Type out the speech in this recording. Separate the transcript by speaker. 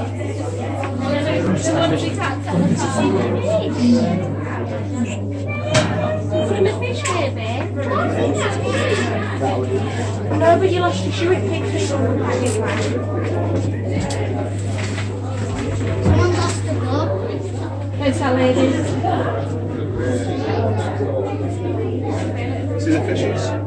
Speaker 1: No, but you lost your shoe pictures on the packet, right?
Speaker 2: Someone lost the book.
Speaker 1: It's that lady.
Speaker 3: See the fishes?